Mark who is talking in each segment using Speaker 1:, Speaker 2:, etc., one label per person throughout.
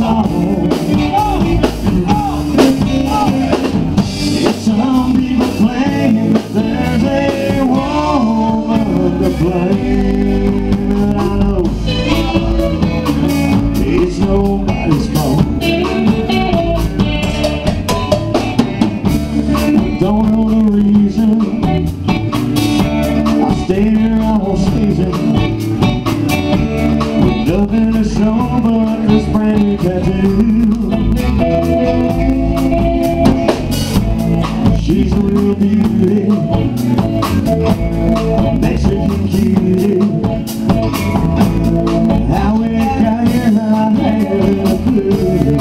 Speaker 1: song. It's some people claim that there's a woman to blame, but I know it's nobody's fault. Don't know the reason I stayed here all season, with nothing to show but this brand new tattoo. She's a real beauty, Mexican cutie. How we got here, I haven't a clue.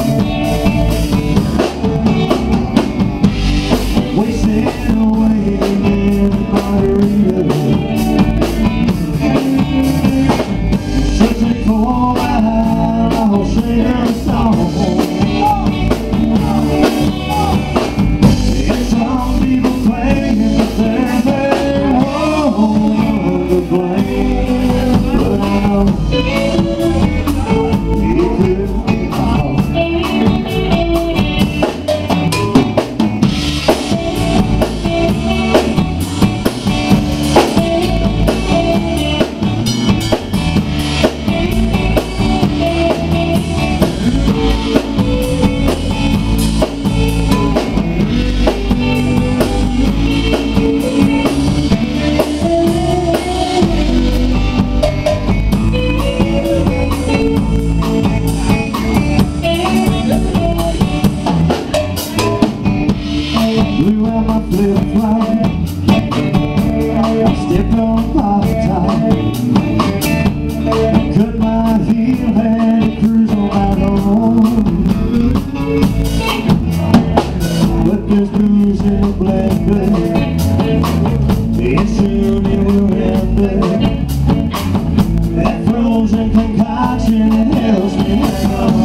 Speaker 1: Wasting away in margarita, searching for that I'll sing her a song. And some people claim that there's a woman to blame, but I know it could be my fault. Blew out my flip-flop, stepped on pop top, cut my heel, had to cruise on out home. But there's booze in the black bag, and soon it will end there. That frozen concoction that helps me hang on.